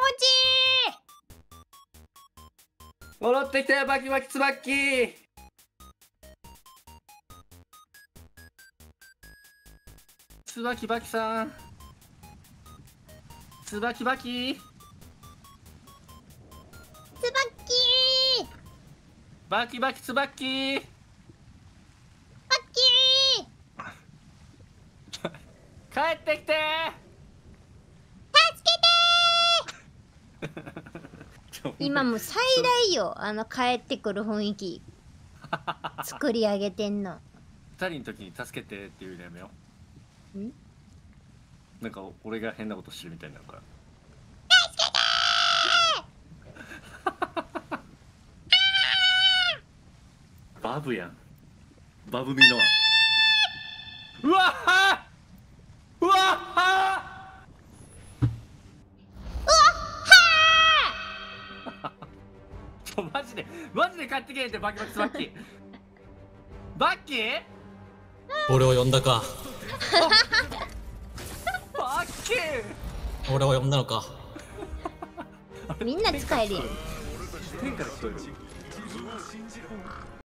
戻ってきたよバキバキツバッキー。ツバキバキさん、ツバキバキツバッキー。 バキバキツバッキー。 バッキー。 帰ってきて助けてー。今もう最大よ、帰ってくる雰囲気作り上げてんの。 二人の時に助けてっていうのやめよう。 ん？ なんか俺が変なことしてるみたいになるから。バブやん。バブミノア。うわっはうわっはマジで買ってけってバキバキツバッキー。バッキー俺を呼んだか。 バッキー俺を呼んだのか。 みんな使えるやん。 天から聞こえる。